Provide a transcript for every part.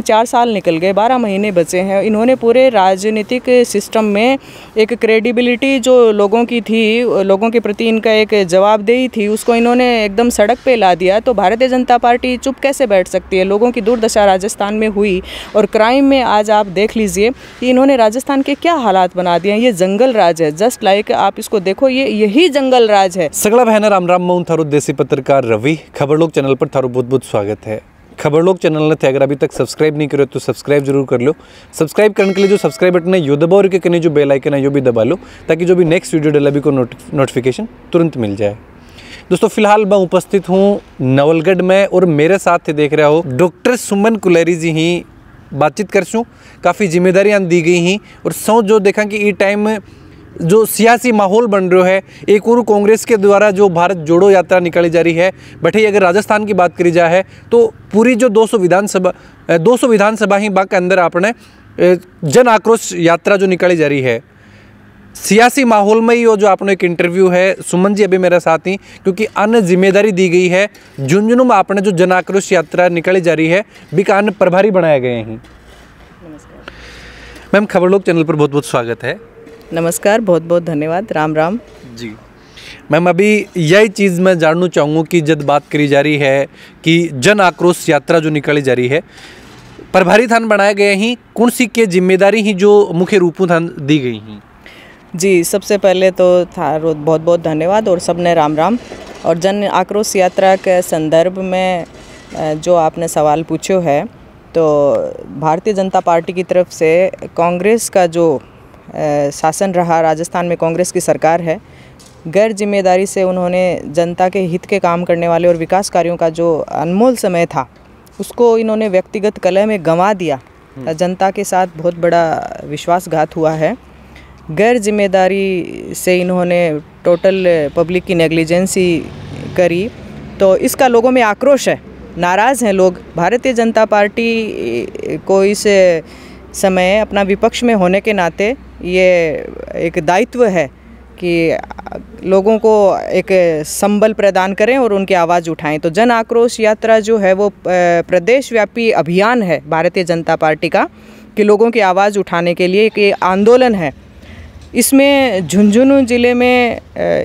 4 साल निकल गए, 12 महीने बचे हैं। इन्होंने पूरे राजनीतिक सिस्टम में एक क्रेडिबिलिटी जो लोगों की थी, लोगों के प्रति इनका एक जवाबदेही थी, उसको इन्होंने एकदम सड़क पे ला दिया। तो भारतीय जनता पार्टी चुप कैसे बैठ सकती है? लोगों की दुर्दशा राजस्थान में हुई और क्राइम में आज आप देख लीजिए कि इन्होंने राजस्थान के क्या हालात बना दिए हैं। ये जंगल राज है, जस्ट लाइक आप इसको देखो, यही जंगल राज है। सगला बहना राम राम, मैं थारो देसी पत्रकार रवि। खबरलोक चैनल पर थारो बहुत बहुत स्वागत है। खबरलोक चैनल ने थे अगर अभी तक सब्सक्राइब नहीं करो तो सब्सक्राइब जरूर कर लो। सब्सक्राइब करने के लिए जो सब्सक्राइब बटन है यो दबाओ और के जो बेल आइकन है यो भी दबा लो, ताकि जो भी नेक्स्ट वीडियो डला भी को नोटिफिकेशन तुरंत मिल जाए। दोस्तों, फिलहाल मैं उपस्थित हूँ नवलगढ़ में और मेरे साथ देख रहे हो डॉक्टर सुमन कुलेरी जी ही बातचीत करसूँ। काफ़ी जिम्मेदारियाँ दी गई हैं और सौ जो देखा कि ये टाइम जो सियासी माहौल बन रहा है, एक और कांग्रेस के द्वारा जो भारत जोड़ो यात्रा निकाली जा रही है। बटे अगर राजस्थान की बात करी जाए तो पूरी जो 200 विधानसभा ही बाग के अंदर आपने जन आक्रोश यात्रा जो निकाली जा रही है। सियासी माहौल में ही वो जो आपने एक इंटरव्यू है, सुमन जी अभी मेरे साथ ही, क्योंकि अन्य जिम्मेदारी दी गई है। झुंझुनू में आपने जो जन आक्रोश यात्रा निकाली जा रही है भी का अन्य प्रभारी बनाए गए हैं। नमस्कार मैम, खबरलोक चैनल पर बहुत बहुत स्वागत है। नमस्कार, बहुत बहुत धन्यवाद। राम राम जी मैम, अभी यही चीज़ मैं जानना चाहूँगा कि जब बात करी जा रही है कि जन आक्रोश यात्रा जो निकाली जा रही है, प्रभारी थान बनाए गए हैं, कौन सी के जिम्मेदारी ही जो मुख्य रूपों थान दी गई हैं? जी, सबसे पहले तो थारो बहुत बहुत धन्यवाद और सबने राम राम। और जन आक्रोश यात्रा के संदर्भ में जो आपने सवाल पूछो है, तो भारतीय जनता पार्टी की तरफ से कांग्रेस का जो शासन रहा, राजस्थान में कांग्रेस की सरकार है, गैर जिम्मेदारी से उन्होंने जनता के हित के काम करने वाले और विकास कार्यों का जो अनमोल समय था उसको इन्होंने व्यक्तिगत कलह में गंवा दिया। जनता के साथ बहुत बड़ा विश्वासघात हुआ है। गैर जिम्मेदारी से इन्होंने टोटल पब्लिक की नेग्लिजेंसी करी, तो इसका लोगों में आक्रोश है, नाराज़ हैं लोग। भारतीय जनता पार्टी को इस समय अपना विपक्ष में होने के नाते ये एक दायित्व है कि लोगों को एक संबल प्रदान करें और उनकी आवाज़ उठाएं। तो जन आक्रोश यात्रा जो है वो प्रदेशव्यापी अभियान है भारतीय जनता पार्टी का, कि लोगों की आवाज़ उठाने के लिए एक आंदोलन है। इसमें झुंझुनू ज़िले में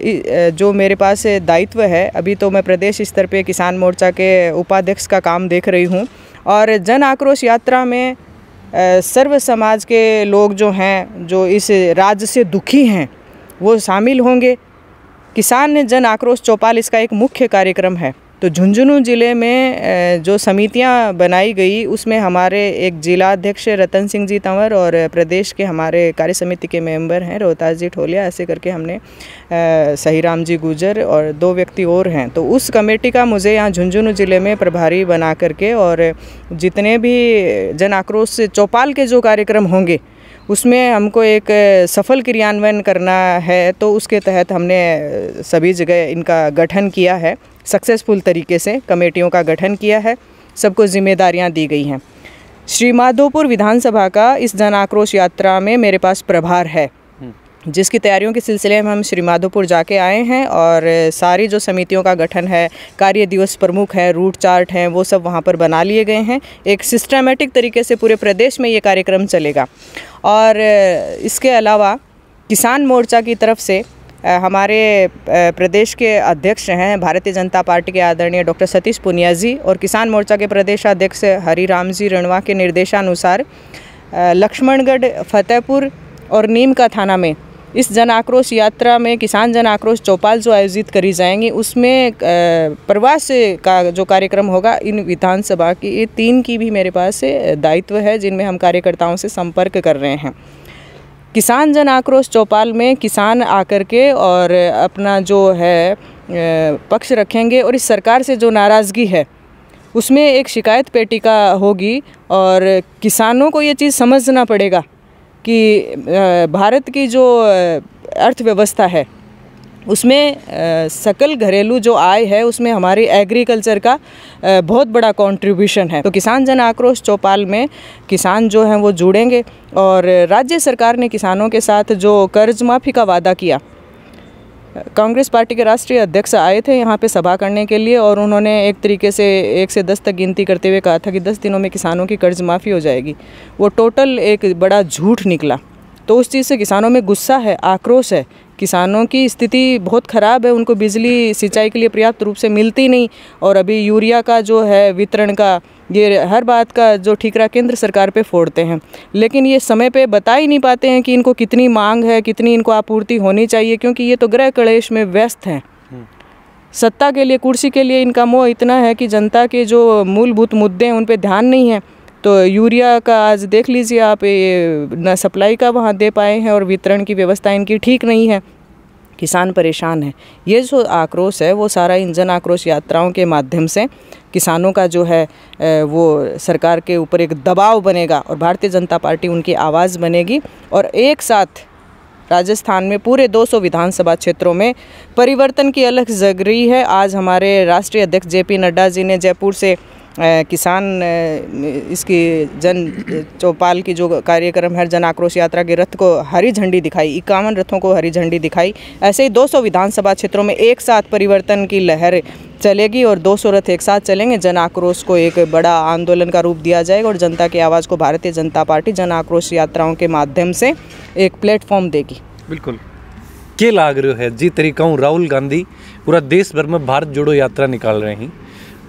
जो मेरे पास दायित्व है, अभी तो मैं प्रदेश स्तर पे किसान मोर्चा के उपाध्यक्ष का काम देख रही हूँ। और जन आक्रोश यात्रा में सर्व समाज के लोग जो हैं, जो इस राज्य से दुखी हैं, वो शामिल होंगे। किसान जन आक्रोश चौपाल इसका एक मुख्य कार्यक्रम है। तो झुंझुनू ज़िले में जो समितियां बनाई गई, उसमें हमारे एक जिलाध्यक्ष रतन सिंह जी तंवर और प्रदेश के हमारे कार्य समिति के मेंबर हैं रोहतास जी ठोलिया, ऐसे करके हमने सहीराम जी गुजर और 2 व्यक्ति और हैं। तो उस कमेटी का मुझे यहाँ झुंझुनू ज़िले में प्रभारी बना करके, और जितने भी जन आक्रोश चौपाल के जो कार्यक्रम होंगे उसमें हमको एक सफल क्रियान्वयन करना है। तो उसके तहत हमने सभी जगह इनका गठन किया है, सक्सेसफुल तरीके से कमेटियों का गठन किया है, सबको जिम्मेदारियां दी गई हैं। श्री माधोपुर विधानसभा का इस जन आक्रोश यात्रा में मेरे पास प्रभार है, जिसकी तैयारियों के सिलसिले में हम श्री माधोपुर जाके आए हैं। और सारी जो समितियों का गठन है, कार्य दिवस प्रमुख है, रूट चार्ट हैं, वो सब वहाँ पर बना लिए गए हैं। एक सिस्टमेटिक तरीके से पूरे प्रदेश में ये कार्यक्रम चलेगा। और इसके अलावा किसान मोर्चा की तरफ से हमारे प्रदेश के अध्यक्ष हैं भारतीय जनता पार्टी के आदरणीय डॉक्टर सतीश पुनिया जी, और किसान मोर्चा के प्रदेशाध्यक्ष हरिराम जी रणवा के निर्देशानुसार लक्ष्मणगढ़, फतेहपुर और नीम का थाना में इस जन आक्रोश यात्रा में किसान जन आक्रोश चौपाल जो आयोजित करी जाएंगी, उसमें प्रवास का जो कार्यक्रम होगा इन विधानसभा की, ये 3 की भी मेरे पास दायित्व है, जिनमें हम कार्यकर्ताओं से संपर्क कर रहे हैं। किसान जन आक्रोश चौपाल में किसान आकर के और अपना जो है पक्ष रखेंगे, और इस सरकार से जो नाराज़गी है उसमें एक शिकायत पेटिका होगी। और किसानों को ये चीज़ समझना पड़ेगा कि भारत की जो अर्थव्यवस्था है उसमें सकल घरेलू जो आय है उसमें हमारी एग्रीकल्चर का बहुत बड़ा कंट्रीब्यूशन है। तो किसान जन आक्रोश चौपाल में किसान जो हैं वो जुड़ेंगे, और राज्य सरकार ने किसानों के साथ जो कर्ज माफ़ी का वादा किया कांग्रेस पार्टी के राष्ट्रीय अध्यक्ष आए थे यहाँ पे सभा करने के लिए और उन्होंने एक तरीके से 1 से 10 तक गिनती करते हुए कहा था कि 10 दिनों में किसानों की कर्ज माफ़ी हो जाएगी। वो टोटल एक बड़ा झूठ निकला। तो उस चीज़ से किसानों में गुस्सा है, आक्रोश है। किसानों की स्थिति बहुत ख़राब है, उनको बिजली सिंचाई के लिए पर्याप्त रूप से मिलती नहीं और अभी यूरिया का जो है वितरण का, ये हर बात का जो ठीकरा केंद्र सरकार पे फोड़ते हैं, लेकिन ये समय पे बता ही नहीं पाते हैं कि इनको कितनी मांग है, कितनी इनको आपूर्ति होनी चाहिए, क्योंकि ये तो गृह कलेश में व्यस्त हैं। सत्ता के लिए, कुर्सी के लिए इनका मोह इतना है कि जनता के जो मूलभूत मुद्दे हैं उन पे ध्यान नहीं है। तो यूरिया का आज देख लीजिए आप, ये न सप्लाई का वहाँ दे पाए हैं और वितरण की व्यवस्था इनकी ठीक नहीं है। किसान परेशान है। ये जो आक्रोश है वो सारा इन जन आक्रोश यात्राओं के माध्यम से किसानों का जो है वो सरकार के ऊपर एक दबाव बनेगा और भारतीय जनता पार्टी उनकी आवाज़ बनेगी और एक साथ राजस्थान में पूरे 200 विधानसभा क्षेत्रों में परिवर्तन की अलग जग रही है। आज हमारे राष्ट्रीय अध्यक्ष JP नड्डा जी ने जयपुर से किसान इसकी जन चौपाल की जो कार्यक्रम है, जन आक्रोश यात्रा के रथ को हरी झंडी दिखाई, 51 रथों को हरी झंडी दिखाई। ऐसे ही 200 विधानसभा क्षेत्रों में एक साथ परिवर्तन की लहर चलेगी और 200 रथ एक साथ चलेंगे। जन आक्रोश को एक बड़ा आंदोलन का रूप दिया जाएगा और जनता की आवाज़ को भारतीय जनता पार्टी जन आक्रोश यात्राओं के माध्यम से एक प्लेटफॉर्म देगी। बिल्कुल के लाग रहे है जी तरीका राहुल गांधी पूरा देश भर में भारत जोड़ो यात्रा निकाल रहे हैं,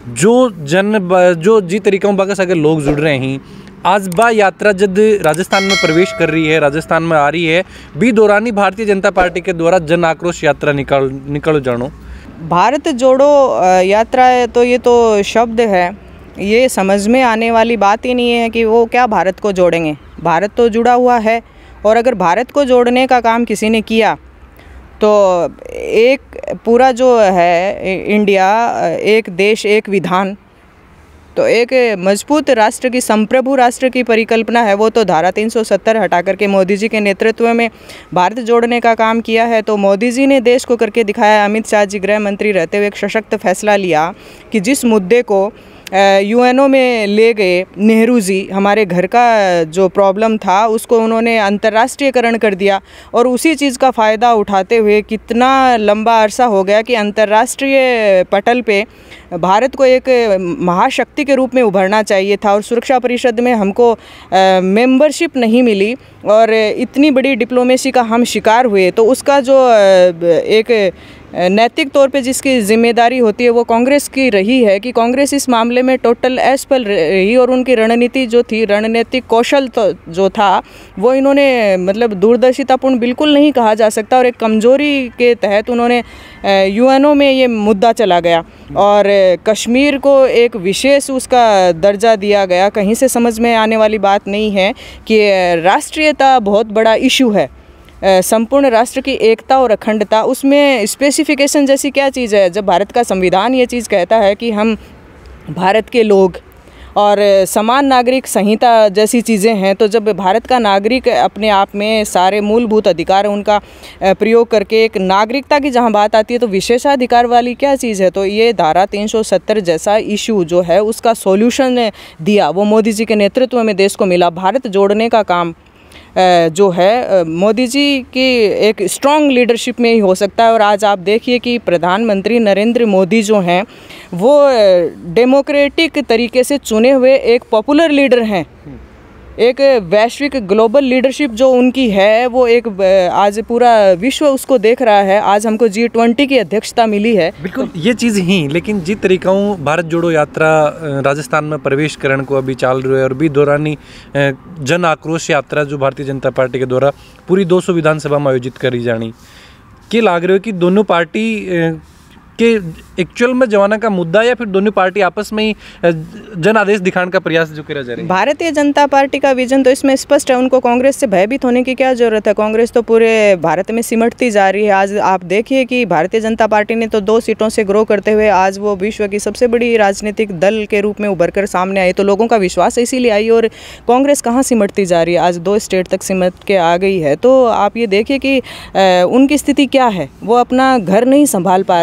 जो जी तरीका बाका अगर लोग जुड़ रहे हैं। आज बा यात्रा जब राजस्थान में प्रवेश कर रही है, राजस्थान में आ रही है, बी दौरानी भारतीय जनता पार्टी के द्वारा जन आक्रोश यात्रा निकालो जानो। भारत जोड़ो यात्रा है तो ये तो शब्द है, ये समझ में आने वाली बात ही नहीं है कि वो क्या भारत को जोड़ेंगे। भारत तो जुड़ा हुआ है और अगर भारत को जोड़ने का काम किसी ने किया तो एक पूरा जो है इंडिया, एक देश एक विधान, तो एक मजबूत राष्ट्र की, संप्रभु राष्ट्र की परिकल्पना है वो तो धारा 370 हटा करके मोदी जी के नेतृत्व में भारत जोड़ने का काम किया है। तो मोदी जी ने देश को करके दिखाया। अमित शाह जी गृह मंत्री रहते हुए एक सशक्त फैसला लिया कि जिस मुद्दे को UNO में ले गए नेहरू जी, हमारे घर का जो प्रॉब्लम था उसको उन्होंने अंतर्राष्ट्रीयकरण कर दिया और उसी चीज़ का फ़ायदा उठाते हुए कितना लंबा अरसा हो गया कि अंतर्राष्ट्रीय पटल पे भारत को एक महाशक्ति के रूप में उभरना चाहिए था और सुरक्षा परिषद में हमको मेंबरशिप नहीं मिली और इतनी बड़ी डिप्लोमेसी का हम शिकार हुए। तो उसका जो एक नैतिक तौर पे जिसकी जिम्मेदारी होती है वो कांग्रेस की रही है कि कांग्रेस इस मामले में टोटल असफल रही और उनकी रणनीति जो थी, रणनीतिक कौशल तो जो था वो इन्होंने मतलब दूरदर्शितापूर्ण बिल्कुल नहीं कहा जा सकता और एक कमजोरी के तहत उन्होंने UNO में ये मुद्दा चला गया और कश्मीर को एक विशेष उसका दर्जा दिया गया। कहीं से समझ में आने वाली बात नहीं है कि राष्ट्रीयता बहुत बड़ा इशू है, संपूर्ण राष्ट्र की एकता और अखंडता, उसमें स्पेसिफिकेशन जैसी क्या चीज़ है। जब भारत का संविधान ये चीज़ कहता है कि हम भारत के लोग और समान नागरिक संहिता जैसी चीज़ें हैं, तो जब भारत का नागरिक अपने आप में सारे मूलभूत अधिकार उनका प्रयोग करके एक नागरिकता की जहां बात आती है तो विशेषाधिकार वाली क्या चीज़ है। तो ये धारा 370 जैसा इशू जो है उसका सॉल्यूशन दिया वो मोदी जी के नेतृत्व में देश को मिला। भारत जोड़ने का काम जो है मोदी जी की एक स्ट्रॉन्ग लीडरशिप में ही हो सकता है। और आज आप देखिए कि प्रधानमंत्री नरेंद्र मोदी जो हैं वो डेमोक्रेटिक तरीके से चुने हुए एक पॉपुलर लीडर हैं। एक वैश्विक ग्लोबल लीडरशिप जो उनकी है वो एक आज पूरा विश्व उसको देख रहा है। आज हमको G20 की अध्यक्षता मिली है। बिल्कुल ये चीज़ ही, लेकिन जिस तरीक़ाओं भारत जोड़ो यात्रा राजस्थान में प्रवेश करण को अभी चाल रही है और भी दौरानी जन आक्रोश यात्रा जो भारतीय जनता पार्टी के द्वारा पूरी 200 विधानसभा में आयोजित करी जानी, के लाग रहे हो कि दोनों पार्टी के एक्चुअल में जवाना का मुद्दा या फिर दोनों पार्टी आपस में ही जन आदेश दिखाने का प्रयास जो करा जा रहा है। भारतीय जनता पार्टी का विजन तो इसमें स्पष्ट है, उनको कांग्रेस से भयभीत होने की क्या जरूरत है। कांग्रेस तो पूरे भारत में सिमटती जा रही है। आज आप देखिए कि भारतीय जनता पार्टी ने तो 2 सीटों से ग्रो करते हुए आज वो विश्व की सबसे बड़ी राजनीतिक दल के रूप में उभर कर सामने आई, तो लोगों का विश्वास इसीलिए आई। और कांग्रेस कहाँ सिमटती जा रही है, आज 2 स्टेट तक सिमट के आ गई है। तो आप ये देखिए कि उनकी स्थिति क्या है, वो अपना घर नहीं संभाल पा रहे हैं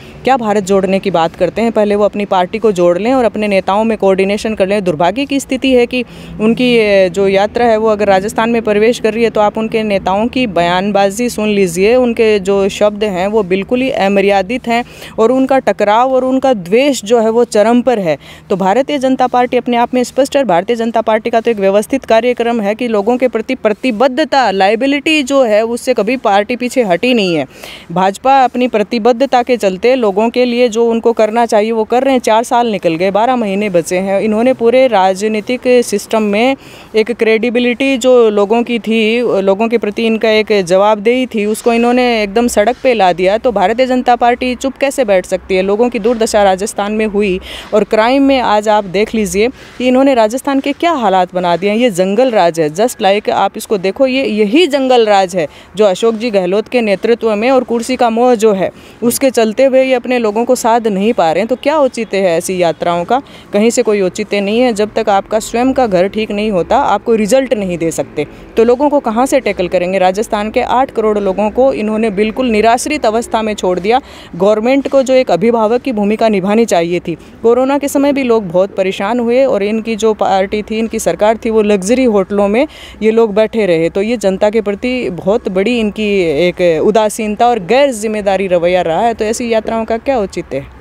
क्या भारत जोड़ने की बात करते हैं। पहले वो अपनी पार्टी को जोड़ लें और अपने नेताओं में कोऑर्डिनेशन कर लें। दुर्भाग्य की स्थिति है कि उनकी जो यात्रा है वो अगर राजस्थान में प्रवेश कर रही है तो आप उनके नेताओं की बयानबाजी सुन लीजिए। उनके जो शब्द हैं वो बिल्कुल ही अमर्यादित हैं और उनका टकराव और उनका द्वेष जो है वो चरम पर है। तो भारतीय जनता पार्टी अपने आप में स्पष्ट है। भारतीय जनता पार्टी का तो एक व्यवस्थित कार्यक्रम है कि लोगों के प्रति प्रतिबद्धता, लायबिलिटी जो है उससे कभी पार्टी पीछे हटी नहीं है। भाजपा अपनी प्रतिबद्धता के चलते लोगों के लिए जो उनको करना चाहिए वो कर रहे हैं। 4 साल निकल गए, 12 महीने बचे हैं। इन्होंने पूरे राजनीतिक सिस्टम में एक क्रेडिबिलिटी जो लोगों की थी, लोगों के प्रति इनका एक जवाबदेही थी, उसको इन्होंने एकदम सड़क पे ला दिया। तो भारतीय जनता पार्टी चुप कैसे बैठ सकती है। लोगों की दुर्दशा राजस्थान में हुई और क्राइम में आज आप देख लीजिए कि इन्होंने राजस्थान के क्या हालात बना दिए हैं। ये जंगल राज है, जस्ट लाइक आप इसको देखो, यही जंगल राज है जो अशोक जी गहलोत के नेतृत्व में और कुर्सी का मोह जो है उसके चलते हुए ये अपने लोगों को साध नहीं पा रहे हैं। तो क्या औचित्य है ऐसी यात्राओं का। कहीं से कोई औचित्य नहीं है। जब तक आपका स्वयं का घर ठीक नहीं होता आप कोई रिजल्ट नहीं दे सकते। तो लोगों को कहाँ से टैकल करेंगे। राजस्थान के 8 करोड़ लोगों को इन्होंने बिल्कुल निराश्रित अवस्था में छोड़ दिया। गवर्नमेंट को जो एक अभिभावक की भूमिका निभानी चाहिए थी। कोरोना के समय भी लोग बहुत परेशान हुए और इनकी जो पार्टी थी, इनकी सरकार थी, वो लग्जरी होटलों में ये लोग बैठे रहे। तो ये जनता के प्रति बहुत बड़ी इनकी एक उदासीनता और गैर जिम्मेदारी रवैया रहा है। तो ऐसी यात्राओं का क्या औचित्य है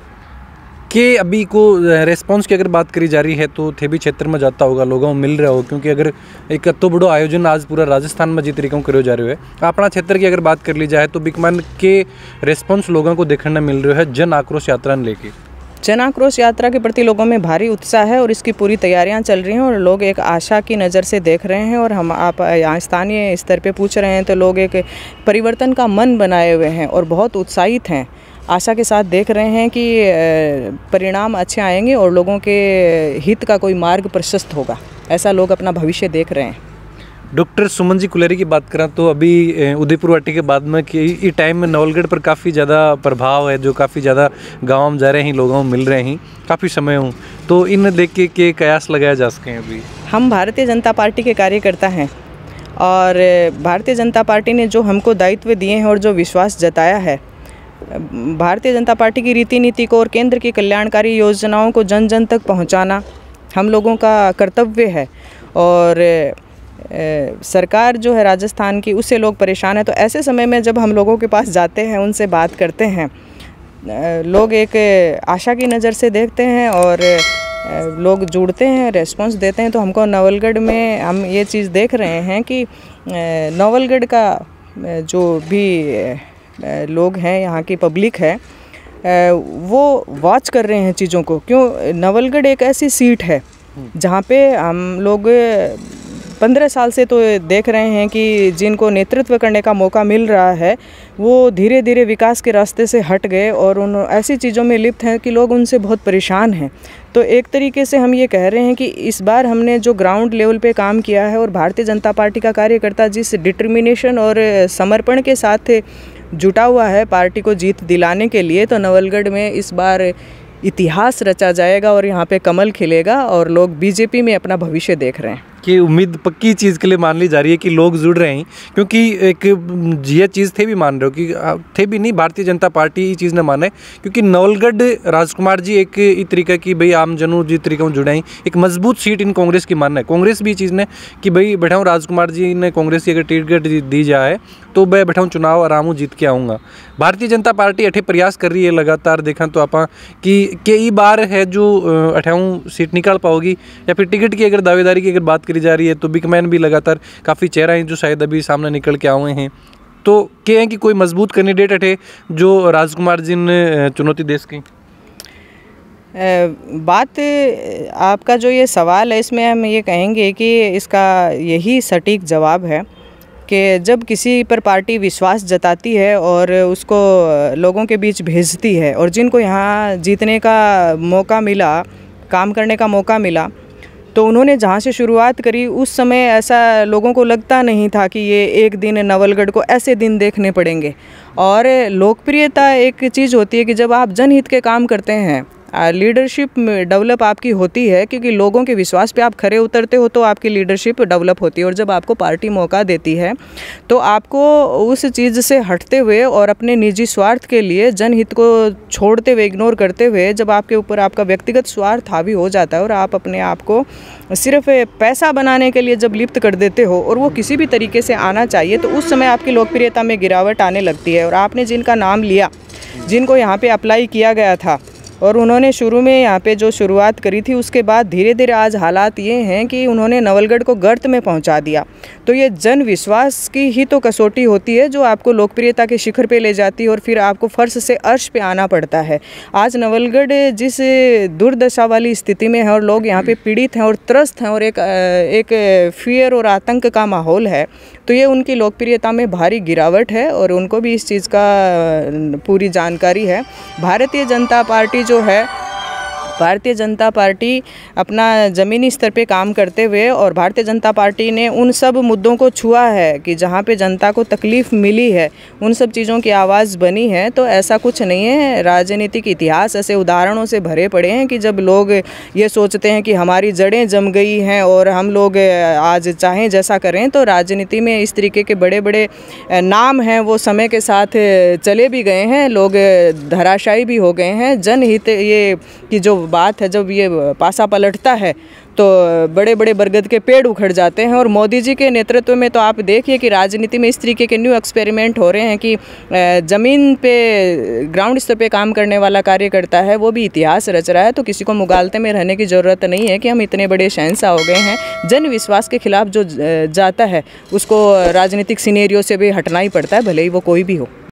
कि अभी को रेस्पॉन्स की अगर बात करी जा रही है तो थे भी क्षेत्र में जाता होगा, लोगों में मिल रहा हो। क्योंकि अगर एक तो बड़ो आयोजन आज पूरा राजस्थान में जी तरीक़ों करो जा रहे है। अपना क्षेत्र की अगर बात कर ली जाए तो बिकमान के रेस्पॉन्स लोगों को देखने मिल रहा है जन आक्रोश यात्रा ने लेके। जन आक्रोश यात्रा के प्रति लोगों में भारी उत्साह है और इसकी पूरी तैयारियां चल रही हैं और लोग एक आशा की नज़र से देख रहे हैं। और हम आप यहाँ स्थानीय स्तर पे पूछ रहे हैं तो लोग एक परिवर्तन का मन बनाए हुए हैं और बहुत उत्साहित हैं। आशा के साथ देख रहे हैं कि परिणाम अच्छे आएंगे और लोगों के हित का कोई मार्ग प्रशस्त होगा। ऐसा लोग अपना भविष्य देख रहे हैं। डॉक्टर सुमन जी कुलेरी की बात करें तो अभी उदयपुर वाटी के बाद में कि इस टाइम में नवलगढ़ पर काफ़ी ज़्यादा प्रभाव है, जो काफ़ी ज़्यादा गाँव में जा रहे हैं, लोगों में मिल रहे हैं काफ़ी समय हूँ। तो इन देख के कयास लगाया जा सकें। अभी हम भारतीय जनता पार्टी के कार्यकर्ता हैं और भारतीय जनता पार्टी ने जो हमको दायित्व दिए हैं और जो विश्वास जताया है, भारतीय जनता पार्टी की रीति नीति को और केंद्र की कल्याणकारी योजनाओं को जन जन तक पहुंचाना हम लोगों का कर्तव्य है। और सरकार जो है राजस्थान की, उससे लोग परेशान हैं। तो ऐसे समय में जब हम लोगों के पास जाते हैं, उनसे बात करते हैं, लोग एक आशा की नज़र से देखते हैं और लोग जुड़ते हैं, रेस्पॉन्स देते हैं। तो हमको नवलगढ़ में हम ये चीज़ देख रहे हैं कि नवलगढ़ का जो भी लोग हैं, यहाँ की पब्लिक है, वो वॉच कर रहे हैं चीज़ों को। क्यों, नवलगढ़ एक ऐसी सीट है जहाँ पे हम लोग 15 साल से तो देख रहे हैं कि जिनको नेतृत्व करने का मौका मिल रहा है वो धीरे धीरे विकास के रास्ते से हट गए और उन ऐसी चीज़ों में लिप्त हैं कि लोग उनसे बहुत परेशान हैं। तो एक तरीके से हम ये कह रहे हैं कि इस बार हमने जो ग्राउंड लेवल पे काम किया है और भारतीय जनता पार्टी का कार्यकर्ता जिस डिटर्मिनेशन और समर्पण के साथ जुटा हुआ है पार्टी को जीत दिलाने के लिए, तो नवलगढ़ में इस बार इतिहास रचा जाएगा और यहाँ पे कमल खिलेगा और लोग बीजेपी में अपना भविष्य देख रहे हैं। कि उम्मीद पक्की चीज़ के लिए मान ली जा रही है कि लोग जुड़ रहे हैं। क्योंकि एक ये चीज़ थे भी मान रहे हो कि थे भी नहीं, भारतीय जनता पार्टी ये चीज़ ने माने। क्योंकि नवलगढ़ राजकुमार जी एक इस तरीका की भाई आम जनू जिस तरीके से जुड़े हैं, एक मजबूत सीट इन कांग्रेस की मानना है। कांग्रेस भी चीज़ ने कि भाई बैठाऊँ राजकुमार जी ने कांग्रेस की अगर टिकट दी जाए तो मैं बैठाऊँ चुनाव आराम जीत के आऊँगा। भारतीय जनता पार्टी अठे प्रयास कर रही है लगातार। देखा तो आप कि कई बार है जो अठाऊँ सीट निकाल पाओगी, या फिर टिकट की अगर दावेदारी की अगर बात करी जा रही है तो बिगमैन भी लगातार काफ़ी चेहरा हैं जो शायद अभी सामने निकल के आए हैं। तो क्या है कि कोई मजबूत कैंडिडेट अठे जो राजकुमार जी ने चुनौती दे सकें। बात आपका जो ये सवाल है इसमें हम ये कहेंगे कि इसका यही सटीक जवाब है कि जब किसी पर पार्टी विश्वास जताती है और उसको लोगों के बीच भेजती है और जिनको यहाँ जीतने का मौका मिला, काम करने का मौका मिला, तो उन्होंने जहाँ से शुरुआत करी उस समय ऐसा लोगों को लगता नहीं था कि ये एक दिन नवलगढ़ को ऐसे दिन देखने पड़ेंगे। और लोकप्रियता एक चीज़ होती है कि जब आप जनहित के काम करते हैं, लीडरशिप डेवलप आपकी होती है, क्योंकि लोगों के विश्वास पे आप खरे उतरते हो तो आपकी लीडरशिप डेवलप होती है। और जब आपको पार्टी मौका देती है तो आपको उस चीज़ से हटते हुए और अपने निजी स्वार्थ के लिए जनहित को छोड़ते हुए, इग्नोर करते हुए, जब आपके ऊपर आपका व्यक्तिगत स्वार्थ हावी हो जाता है और आप अपने आप को सिर्फ पैसा बनाने के लिए जब लिप्त कर देते हो और वो किसी भी तरीके से आना चाहिए, तो उस समय आपकी लोकप्रियता में गिरावट आने लगती है। और आपने जिनका नाम लिया, जिनको यहाँ पे अप्लाई किया गया था और उन्होंने शुरू में यहाँ पे जो शुरुआत करी थी, उसके बाद धीरे धीरे आज हालात ये हैं कि उन्होंने नवलगढ़ को गर्त में पहुँचा दिया। तो ये जन विश्वास की ही तो कसौटी होती है जो आपको लोकप्रियता के शिखर पे ले जाती है और फिर आपको फर्श से अर्श पे आना पड़ता है। आज नवलगढ़ जिस दुर्दशा वाली स्थिति में है और लोग यहाँ पे पीड़ित हैं और त्रस्त हैं और एक फियर और आतंक का माहौल है, तो ये उनकी लोकप्रियता में भारी गिरावट है और उनको भी इस चीज़ का पूरी जानकारी है। भारतीय जनता पार्टी जो है, भारतीय जनता पार्टी अपना ज़मीनी स्तर पे काम करते हुए और भारतीय जनता पार्टी ने उन सब मुद्दों को छुआ है कि जहाँ पे जनता को तकलीफ़ मिली है, उन सब चीज़ों की आवाज़ बनी है। तो ऐसा कुछ नहीं है, राजनीतिक इतिहास ऐसे उदाहरणों से भरे पड़े हैं कि जब लोग ये सोचते हैं कि हमारी जड़ें जम गई हैं और हम लोग आज चाहें जैसा करें, तो राजनीति में इस तरीके के बड़े बड़े नाम हैं वो समय के साथ चले भी गए हैं, लोग धराशायी भी हो गए हैं। जनहित ये की जो बात है, जब ये पासा पलटता है तो बड़े बड़े बरगद के पेड़ उखड़ जाते हैं। और मोदी जी के नेतृत्व में तो आप देखिए कि राजनीति में इस तरीके के न्यू एक्सपेरिमेंट हो रहे हैं कि ज़मीन पे, ग्राउंड स्तर पे काम करने वाला कार्यकर्ता है वो भी इतिहास रच रहा है। तो किसी को मुगालते में रहने की ज़रूरत नहीं है कि हम इतने बड़े शहंशाह हो गए हैं। जन विश्वास के खिलाफ जो जाता है उसको राजनीतिक सिनेरियो से भी हटना ही पड़ता है, भले ही वो कोई भी हो।